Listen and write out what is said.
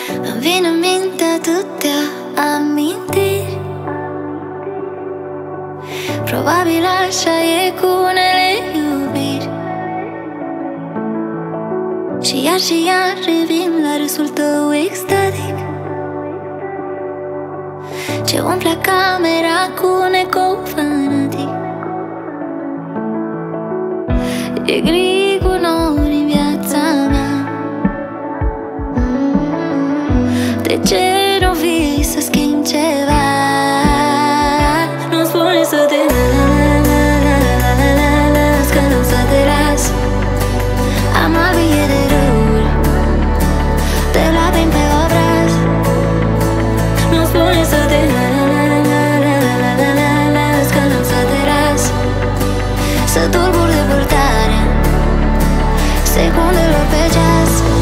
Îmi vin în minte atâtea amintiri. Probabil așa e cu unele iubiri. Și iar revin la râsul tău extatic, ce umple camera cu un ecou fanatic. E gri cu nori în viața mea. De ce nu vii să schimbi ceva? Nu spune să te las, că nu o să te las. Am albie de râuri, te lacrimi pe obraz. Nu spune să te las, că nu o să te las. Să tulbur de purtare secundelor pe ceas.